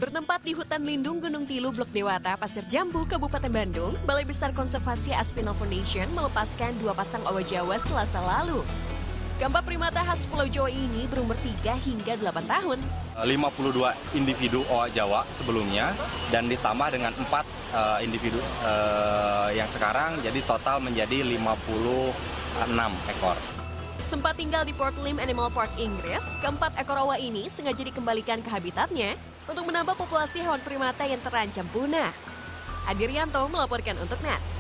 Bertempat di hutan lindung Gunung Tilu, Blok Dewata, Pasir Jambu, Kabupaten Bandung, Balai Besar Konservasi Aspinal Foundation melepaskan 2 pasang owa Jawa Selasa lalu. Keempat primata khas Pulau Jawa ini berumur 3 hingga 8 tahun. 52 individu owa Jawa sebelumnya dan ditambah dengan 4 individu yang sekarang, jadi total menjadi 56 ekor. Sempat tinggal di Port Lim Animal Park, Inggris, keempat ekor owa ini sengaja dikembalikan ke habitatnya untuk menambah populasi hewan primata yang terancam punah. Adi Rianto melaporkan untuk NET.